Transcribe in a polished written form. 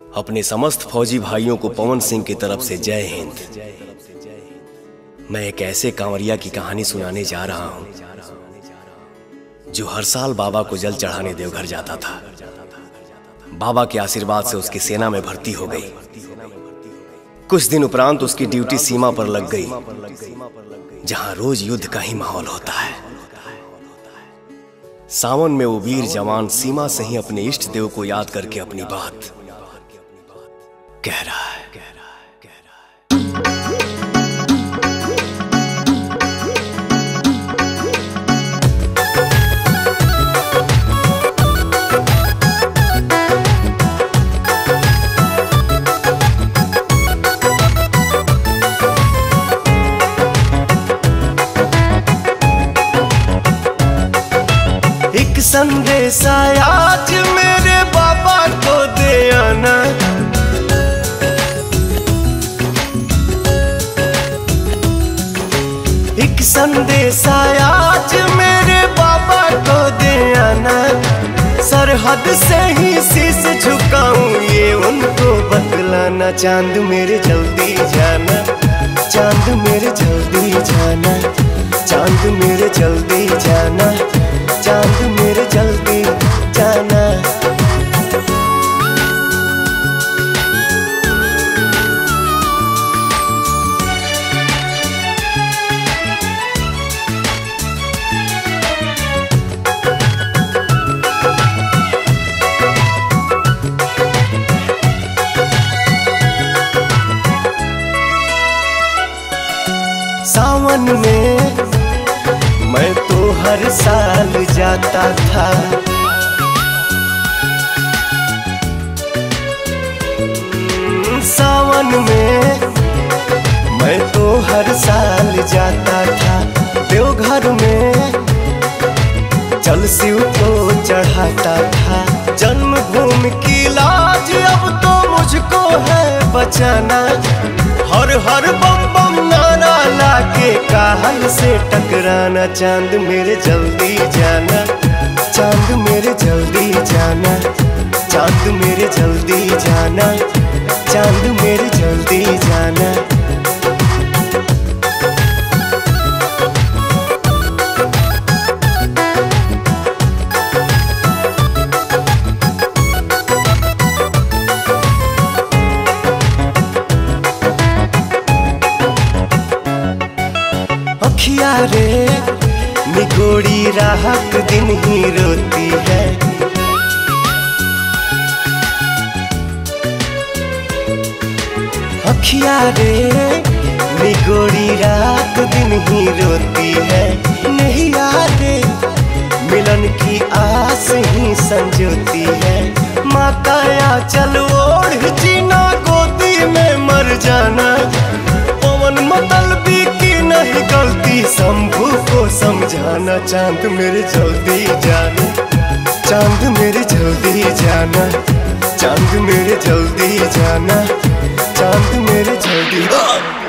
अपने समस्त फौजी भाइयों को पवन सिंह की तरफ से जय हिंद। मैं एक ऐसे कांवरिया की कहानी सुनाने जा रहा हूं जो हर साल बाबा को जल चढ़ाने देवघर जाता था। बाबा के आशीर्वाद से उसकी सेना में भर्ती हो गई। कुछ दिन उपरांत उसकी ड्यूटी सीमा पर लग गई, जहां रोज युद्ध का ही माहौल होता है। सावन में वो वीर जवान सीमा से ही अपने इष्ट देव को याद करके अपनी बात कह रहा है। एक संदेश आज मेरे बाबा को दे आना, एक संदेश आज मेरे बाबा को दे आना। सरहद से ही शीश झुकाऊं ये उनको बतलाना। चांद मेरे जल्दी जाना, चांद मेरे जल्दी जाना, चांद मेरे जल्दी जाना, चांद मेरे जल्दी जाना। सावन में मैं तो हर साल जाता था, सावन में मैं तो हर साल जाता था। देवघर में जल शिव को चढ़ाता था। जन्मभूमि की लाज अब तो मुझको है बचाना। हर हर बम बम नारा लाके काहल से टकराना। चांद मेरे जल्दी जाना, चांद मेरे जल्दी जाना, चांद मेरे जल्दी जाना, चांद मेरे जल्दी जाना। अखिया रे निगोड़ी राहत दिन ही रोती है। अखिया रे निगोड़ी रात दिन ही रोती है। नहीं यारे मिलन की आस ही संजोती है। माँ का आंचल ओढ़ जीना, गोदी में मर जाना। पवन मतलबी की नहीं गलती, शंभू को समझाना। चांद मेरे जल्दी जाना, चांद मेरे जल्दी जाना, चांद मेरे जल्दी जाना, चांद मेरे जल्दी